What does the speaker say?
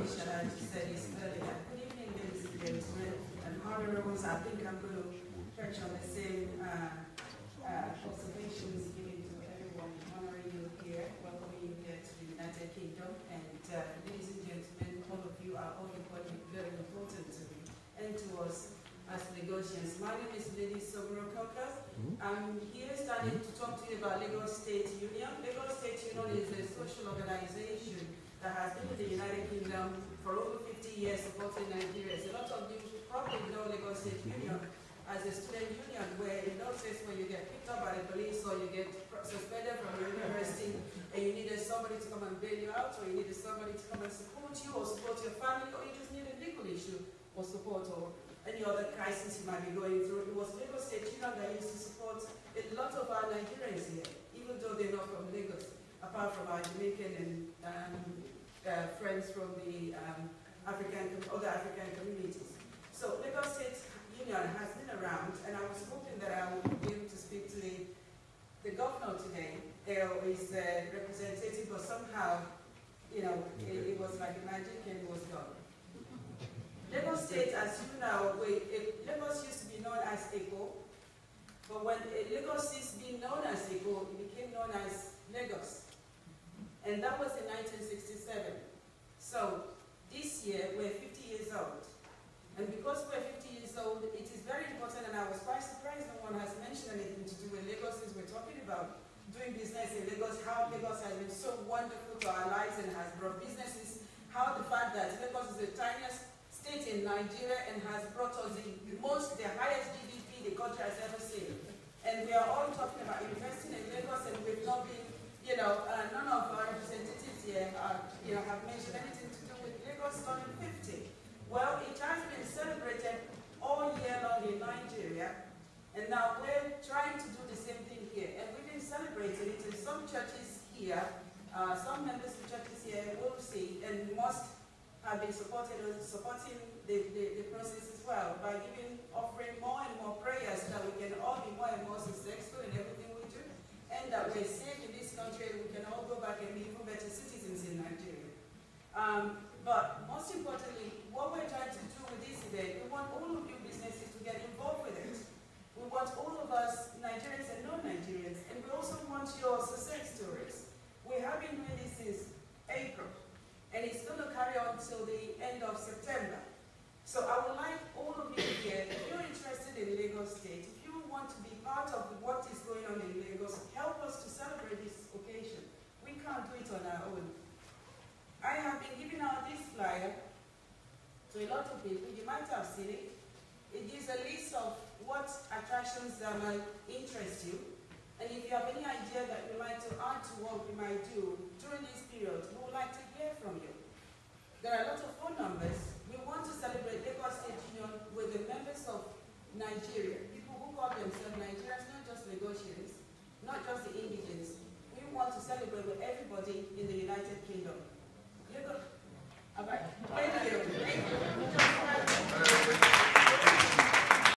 Bishop, as you said this earlier. Good evening, ladies and gentlemen, and honorables. I think I'm going to touch on the same observations given to everyone, honoring you here, welcoming you here to the United Kingdom. And ladies and gentlemen, all of you are all important, very important to me and to us as Lagosians. My name is Lady Sobro-Kokas. I'm here starting to talk to you about Lagos State Union. Lagos State Union is a social organization that has been in the United Kingdom for over 50 years supporting Nigerians. A lot of you probably know Lagos State Union as a student union where in those days when you get picked up by the police or you get suspended from your university and you needed somebody to come and bail you out, or you needed somebody to come and support you or support your family, or you just need a legal issue or support or any other crisis you might be going through. It was Lagos State Union that used to support a lot of our Nigerians here, even though they're not from Lagos, apart from our Jamaican and friends from the other African communities. So Lagos State Union has been around, and I was hoping that I would be able to speak to the governor today, or his representative, but somehow, you know, it was like a magic and it was gone. Lagos State, as you know, Lagos used to be known as ECO, but when Lagos ceased being known as ECO, it became known as Lagos. And that was in 1967. So this year, we're 50 years old. And because we're 50 years old, it is very important, and I was quite surprised no one has mentioned anything to do with Lagos, since we're talking about doing business in Lagos, how Lagos has been so wonderful to our lives and has brought businesses, how the fact that Lagos is the tiniest state in Nigeria and has brought us the highest GDP the country has ever seen. And we are all talking about investing in Lagos, and we've not been, you know, none of our representatives here have mentioned anything to do with Lagos turning 50. Well, it has been celebrated all year long in Nigeria, and now we're trying to do the same thing here. And we've been celebrating it in some churches here, some members of churches here will see, and must have been supporting the process as well by offering more and more prayers so that we can all be more and more successful in everything we do, and that we're safe in this country and we can all go back and be even better citizens in Nigeria. But most importantly, what we're trying to do with this event, we want all of you businesses to get involved with it. We want all of us, Nigerians and non-Nigerians, and we also want your success stories. We have been doing this since April, and it's going to carry on till the end of September. So I would like all of you here, if you're interested in Lagos State, if you want to be part of what is going on in Lagos, help us to celebrate this occasion. We can't do it on our own. I have been giving out this flyer to a lot of people. You might have seen it. It gives a list of what attractions that might interest you. And if you have any idea that you'd like to add to what we might do during this period, we would like to hear from you. There are a lot of phone numbers. We want to celebrate Lagos State Union with the members of Nigeria, people who call themselves Nigerians, not just Lagosians, not just the indigents. We want to celebrate with everybody in the United Kingdom.